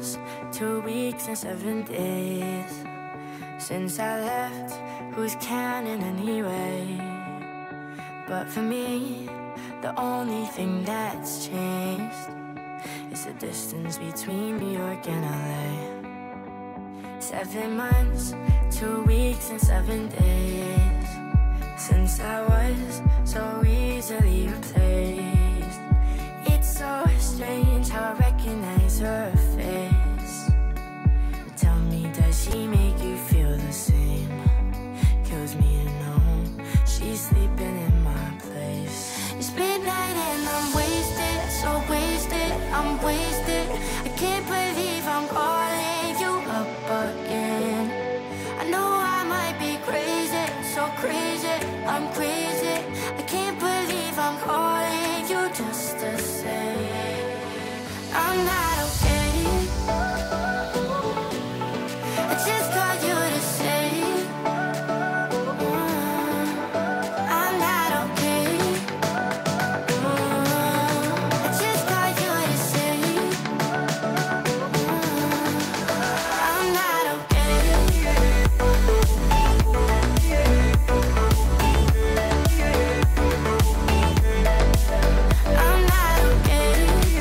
months, 2 weeks and 7 days since I left. Who's counting anyway? But for me, the only thing that's changed is the distance between New York and LA. 7 months, 2 weeks and 7 days since I was so easily replaced. It's so strange how I recognize her face. Tell me, does she make you feel the same? Kills me to know she's sleeping in my place. It's midnight and I'm wasted, so wasted, I'm wasted. I can't believe I'm calling you up again. I know I might be crazy, so crazy, I'm crazy. I can't believe I'm calling you just to say I'm not okay. I just called you to say I'm not okay. I just called you to say I'm not okay. I'm not okay.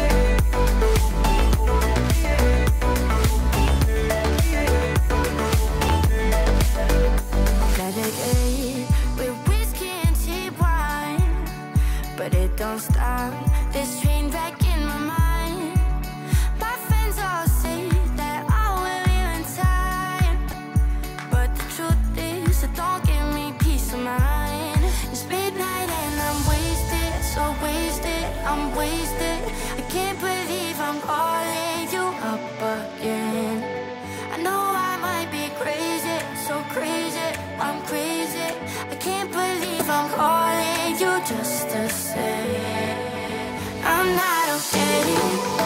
Medicated with whiskey and cheap wine, but it don't stop this train wreck in my mind. My friends all say that I will live in time, but the truth is it don't give me peace of mind. It's midnight and I'm wasted, so wasted, I'm wasted. I can't believe I'm calling you up again. I know I might be crazy, so crazy, I'm crazy. I can't believe I'm calling you just to say I'm not okay.